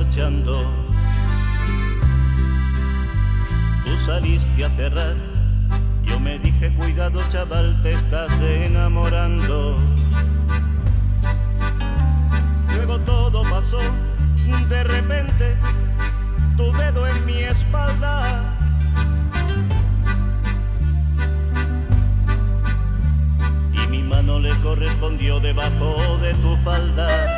marchando. Tú saliste a cerrar, yo me dije cuidado chaval, te estás enamorando. Luego todo pasó, de repente, tu dedo en mi espalda. Y mi mano le correspondió debajo de tu falda.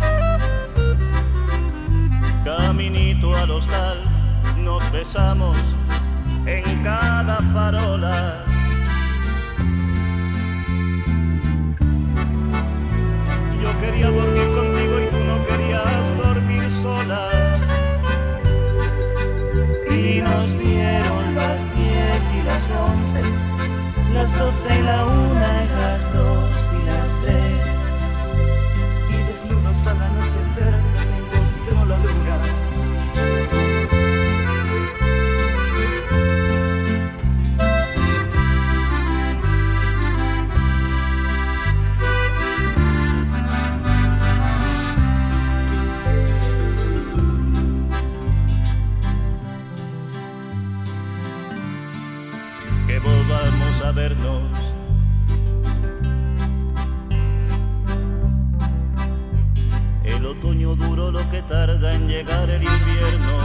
Caminito al hostal, nos besamos en cada farola. Yo quería dormir contigo y tú no querías dormir sola. Y nos dieron las 10 y las 11, las 12 y la 1 y las 2 y las 3. Y desnudos al anochecer nos encontró la luna. Que volvamos a vernos. El otoño duró lo que tarda en llegar el invierno.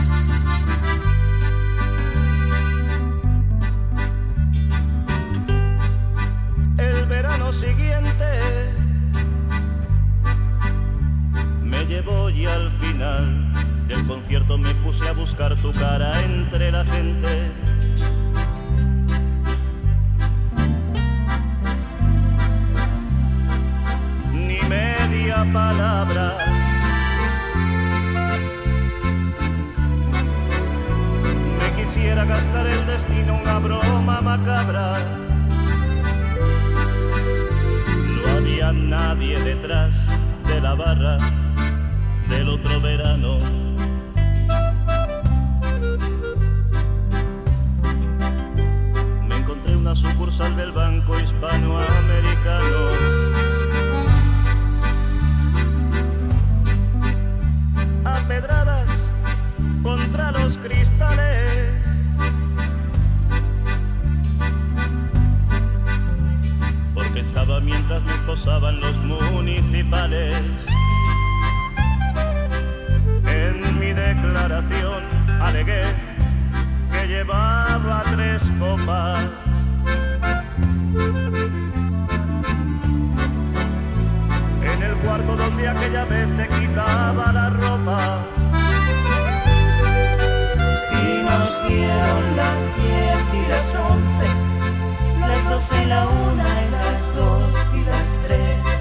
El verano siguiente me llevó y al final del concierto me puse a buscar tu cara entre la gente. Palabra. Me quisiera gastar el destino una broma macabra. No había nadie detrás de la barra del otro verano. Me encontré una sucursal del Banco Hispanoamericano. Pedradas contra los cristales. Porque estaba mientras me esposaban los municipales. En mi declaración alegué que llevaba 3 copas. En el cuarto donde aquella vez te quitaba la ropa. Y nos dieron las 10 y las 11, las 12 y la 1 y las 2 y las 3.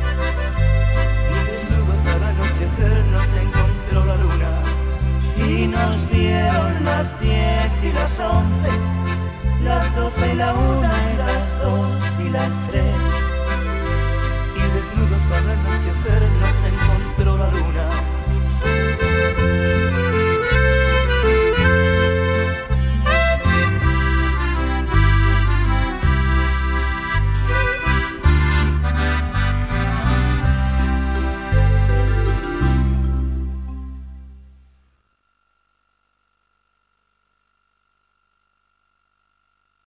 Y desnudos al anochecer nos encontró la luna. Y nos dieron las 10 y las 11, las 12 y la 1 y las 2 y las 3. Desnudos al anochecer nos encontró